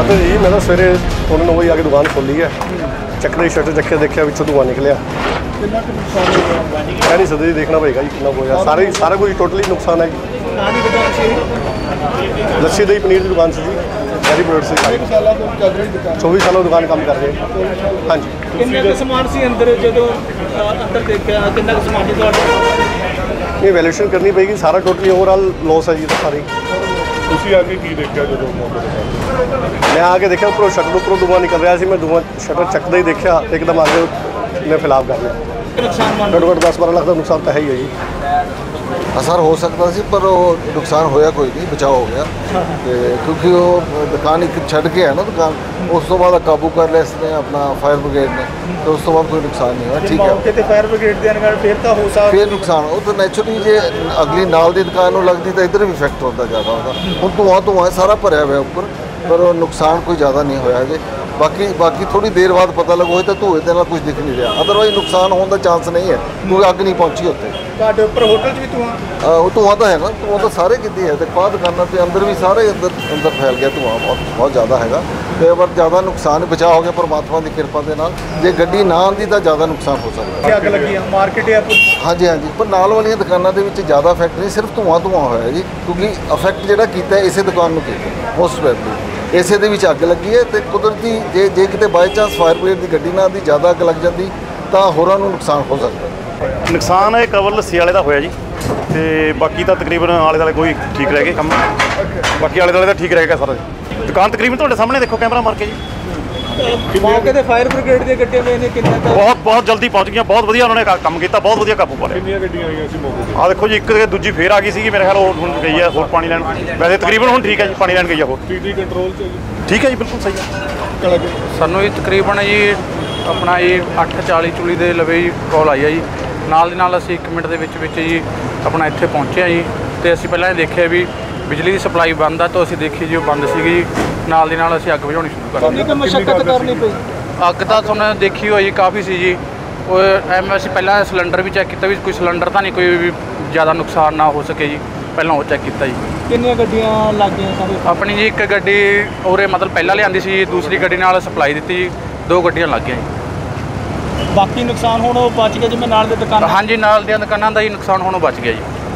तो जी मैं तो सवेरे 9 बजे आके दुकान खोली है, चक्कर शटर चक्के देखा पिछों धुआं निकलिया। कह नहीं सकते जी, देखना पड़ेगा जी कितना होया। सारा कुछ टोटली नुकसान है जी। लस्सी दही पनीर की दुकान से जी, डेयरी प्रोडक्ट से 24 सालों दुकान काम कर रहे हैं। हाँ जी। ये वैल्यूएशन करनी पड़ेगी, सारा टोटली ओवरऑल लॉस है जी सारी। आके की देखा जो मैं आके देखा उपरों शटर उपरों धुआं निकल रहा है, मैं धुआं शटर चकदा ही देखा, एकदम आगे मैं फिलाप कर लिया। घट्टो घट्ट 10-12 लाख का नुकसान तो है ही है जी। असर हो सकता सी पर नुकसान होया कोई नहीं, बचाव हो गया। क्योंकि वो दुकान एक छड़ के है ना दुकान, उस तो बाद काबू कर लिया इसने अपना फायर ब्रिगेड ने, तो उस तो बाद कोई नुकसान नहीं हुआ। ठीक है, फायर ब्रिगेड फिर नुकसान वो तो नैचुरली जे अगली नाल दी दुकान में लगती तो इधर भी इफेक्ट होता ज़्यादा होता। हम धुआं सारा भरया हुआ ऊपर, पर नुकसान कोई ज़्यादा नहीं होया जी। बाकी थोड़ी देर बाद पता लगो तो धुएं के कुछ दिख नहीं रहा, अदरवाइज नुकसान होने का चांस नहीं है क्योंकि अग नहीं पहुँची उत्ते। होटल भी धुआं तो है ना, धुआं तो सारे की है, बाहर दुकानों के अंदर भी सारे अंदर फैल गया धुआं, बहुत ज़्यादा है। पर ज़्यादा नुकसान बचाव हो गया परमात्मा की कृपा के नाल। जे गड्डी ना आती तो ज़्यादा नुकसान हो सकता। अग लगी मार्केट है? हाँ जी, पर नाल वाली दुकानों के ज़्यादा इफेक्ट नहीं, सिर्फ धुआं होया जी, क्योंकि इफेक्ट जो किया इसे दुकान को किया मोस्ट प्रोबेबली इसे दे विच अग लगी है। तो कुदरती जे किते बाई चांस फायर ब्रिगेड की गड्डी ना आती ज़्यादा अग लग जाती तो होरां नूं नुकसान हो सकता। नुकसान है कवर लस्सी वाले का होया जी, तो बाकी तो तकरीबन आले दुआले कोई ठीक रह गए कम, बाकी आले दुआले तो ठीक रहेगा सारा। दुकान तकरीबन तुहाडे सामने देखो कैमरा मार के जी। मौके ते फायर ब्रिगेड दी गड्डियां ने किन्ना बहुत जल्दी पहुँच गई, बहुत वधिया उन्होंने काम किया, बहुत वधिया काबू पा लिया। आ देखो जी, एक दूजी फिर आ गई सी, मेरे ख्याल हुण गई है होर पानी लैन, वैसे तकरीबन हुण ठीक है जी, पानी लैन गई है होर। कंट्रोल ठीक है जी, बिल्कुल सही है। सानू जी तकरीबन जी अपना जी 8:40 चुली दे लवे जी कॉल आई है जी, नाल दी नाल असीं 1 मिनट दे विच जी अपना इत्थे पहुँचे जी। तो असीं पहलां देखिया भी बिजली की सप्लाई बंद है, तो असीं देखी जी बंद सीगी जी, नाल दी नाल असीं अग बुझाउणी शुरू कर दित्ती। मशक्कत करनी पई अग तां तुहानूं देखी होई जी काफ़ी सी जी। असीं पहलां सिलेंडर भी चैक किया भी कोई सिलेंडर तां नहीं कोई भी ज़्यादा नुकसान ना हो सके जी, पहलां वो चैक किया जी। कितनी गड्डियां लग गई सारे? अपनी जी एक गड्डी उरे मतलब पहलां लिआंदी सी, दूसरी गड्डी नाल सप्लाई दित्ती जी, 2 गड्डियां लग गईਆਂ जी। बाकी नुकसान होणों बच गया जिवें नाल दे दुकानां? हाँ जी, नाल दी दुकानां दा ही नुकसान होणों बच गया जी।